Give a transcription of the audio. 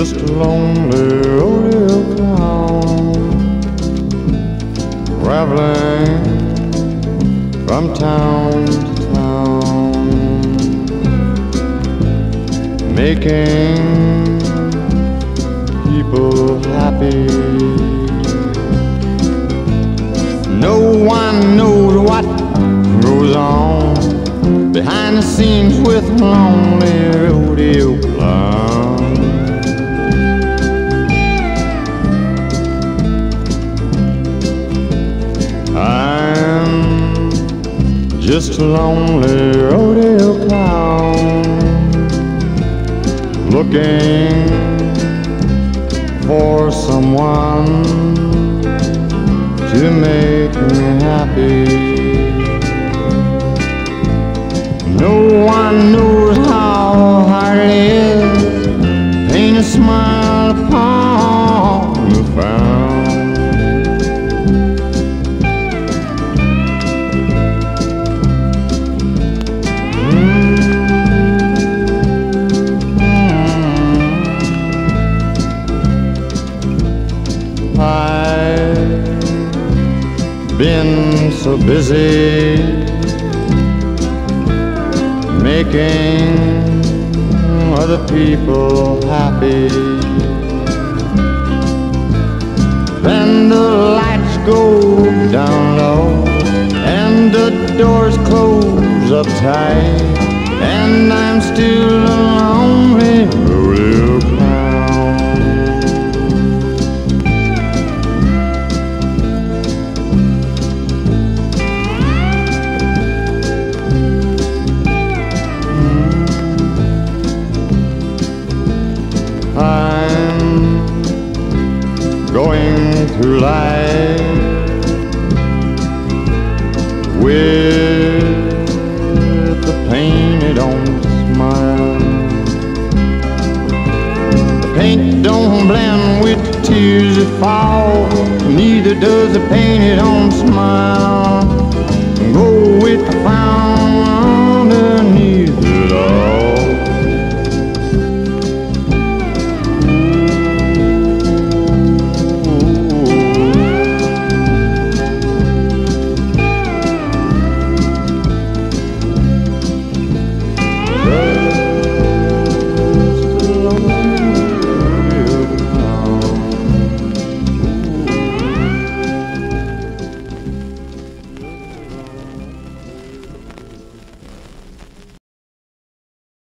just a lonely rodeo clown, traveling from town to town, making people happy. No one knows what goes on behind the scenes with lonely rodeo clown. I'm just a lonely rodeo clown, looking for someone to make me happy. No one knows how hard it is, paint a smile upon the frown. I've been so busy making other people happy. Then the lights go down low and the doors close up tight, and I'm still a lonely rodeo clown. I'm going through life with the painted on smile. The paint don't blend with the tears that fall, neither does the painted on smile go with the frown